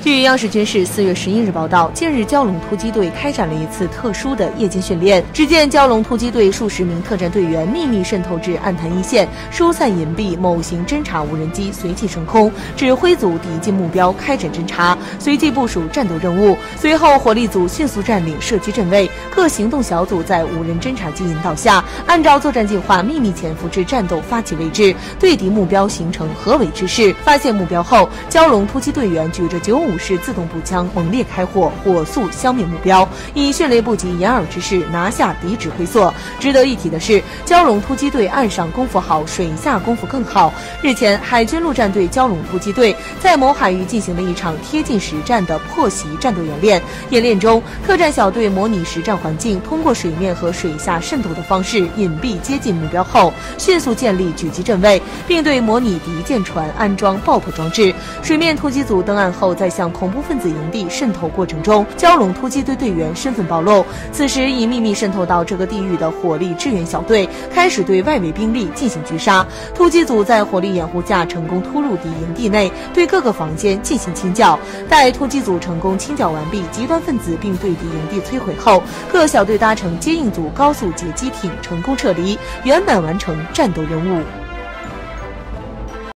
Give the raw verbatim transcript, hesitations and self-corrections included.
据央视军事四月十一日报道，近日蛟龙突击队开展了一次特殊的夜间训练。只见蛟龙突击队数十名特战队员秘密渗透至暗潭一线，疏散隐蔽某型侦察无人机随即升空，指挥组抵近目标开展侦察，随即部署战斗任务。随后火力组迅速占领射击阵位，各行动小组在无人侦察机引导下，按照作战计划秘密潜伏至战斗发起位置，对敌目标形成合围之势。发现目标后，蛟龙突击队员举着九五式自动步枪猛烈开火，火速消灭目标，以迅雷不及掩耳之势拿下敌指挥所。值得一提的是，蛟龙突击队岸上功夫好，水下功夫更好。日前，海军陆战队蛟龙突击队在某海域进行了一场贴近实战的破袭战斗演练。演练中，特战小队模拟实战环境，通过水面和水下渗透的方式隐蔽接近目标后，迅速建立狙击阵位，并对模拟敌舰船安装爆破装置。水面突击组登岸后，在向恐怖分子营地渗透过程中，蛟龙突击队队员身份暴露。此时，已秘密渗透到这个地域的火力支援小队开始对外围兵力进行狙杀。突击组在火力掩护下，成功突入敌营地内，对各个房间进行清剿。待突击组成功清剿完毕，极端分子并对敌营地摧毁后，各小队搭乘接应组高速截击艇成功撤离，圆满完成战斗任务。